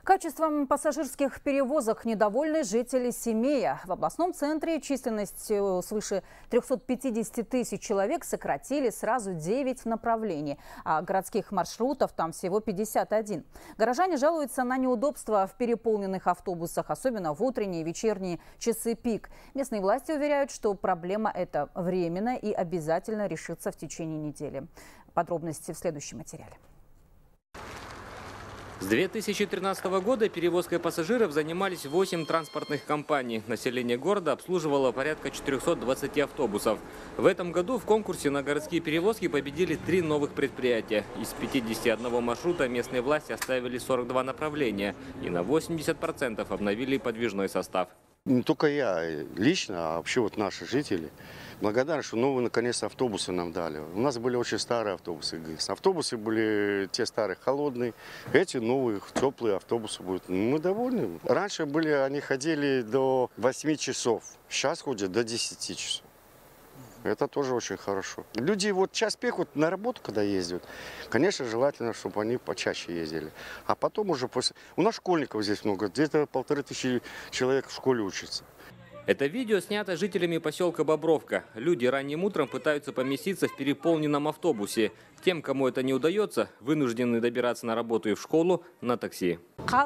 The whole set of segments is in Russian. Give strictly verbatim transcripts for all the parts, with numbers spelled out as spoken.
Качеством пассажирских перевозок недовольны жители Семея. В областном центре численность свыше трёхсот пятидесяти тысяч человек сократили сразу девять направлений, а городских маршрутов там всего пятьдесят один. Горожане жалуются на неудобства в переполненных автобусах, особенно в утренние и вечерние часы пик. Местные власти уверяют, что проблема эта временная и обязательно решится в течение недели. Подробности в следующем материале. С две тысячи тринадцатого года перевозкой пассажиров занимались восемь транспортных компаний. Население города обслуживало порядка четырёхсот двадцати автобусов. В этом году в конкурсе на городские перевозки победили три новых предприятия. Из пятидесяти одного маршрута местные власти оставили сорок два направления и на восемьдесят процентов обновили подвижной состав. Не только я лично, а вообще вот наши жители благодарны, что новые наконец автобусы нам дали. У нас были очень старые автобусы. Автобусы были те старые, холодные. Эти новые, теплые автобусы будут. Мы довольны. Раньше были, они ходили до восьми часов. Сейчас ходят до десяти часов. Это тоже очень хорошо. Люди вот час пик вот на работу, когда ездят, конечно, желательно, чтобы они почаще ездили. А потом уже после... У нас школьников здесь много, где-то полторы тысячи человек в школе учатся. Это видео снято жителями поселка Бобровка. Люди ранним утром пытаются поместиться в переполненном автобусе. Тем, кому это не удается, вынуждены добираться на работу и в школу на такси.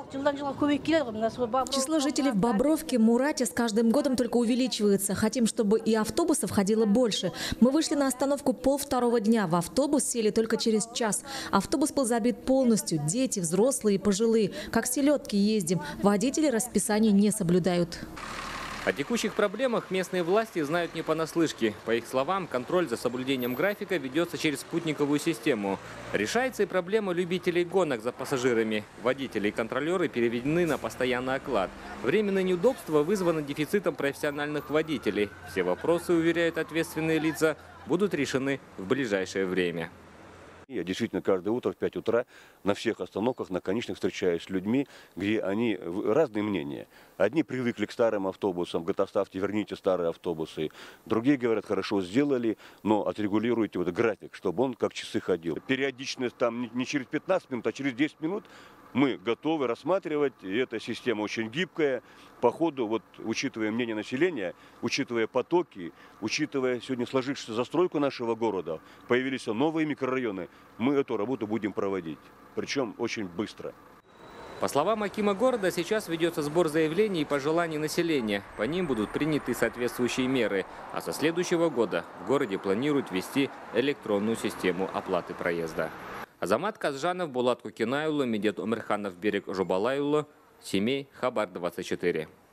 Число жителей в Бобровке, Мурате с каждым годом только увеличивается. Хотим, чтобы и автобусов ходило больше. Мы вышли на остановку полвторого дня. В автобус сели только через час. Автобус был забит полностью. Дети, взрослые и пожилые. Как селедки ездим. Водители расписание не соблюдают. О текущих проблемах местные власти знают не понаслышке. По их словам, контроль за соблюдением графика ведется через спутниковую систему. Решается и проблема любителей гонок за пассажирами. Водители и контролеры переведены на постоянный оклад. Временное неудобство вызвано дефицитом профессиональных водителей. Все вопросы, уверяют ответственные лица, будут решены в ближайшее время. Я действительно каждое утро в пять утра на всех остановках, на конечных встречаюсь с людьми, где они разные мнения. Одни привыкли к старым автобусам, говорят, оставьте, верните старые автобусы. Другие говорят, хорошо сделали, но отрегулируйте вот график, чтобы он как часы ходил. Периодичность там не через пятнадцать минут, а через десять минут мы готовы рассматривать. И эта система очень гибкая. По ходу, вот, учитывая мнение населения, учитывая потоки, учитывая сегодня сложившуюся застройку нашего города, появились новые микрорайоны, мы эту работу будем проводить. Причем очень быстро. По словам акима города, сейчас ведется сбор заявлений и пожеланий населения. По ним будут приняты соответствующие меры. А со следующего года в городе планируют ввести электронную систему оплаты проезда. Азамат Казжанов, Булат Кукинайулло, Медет Омирханов, Берег Жубалайулло, Семей, Хабар двадцать четыре.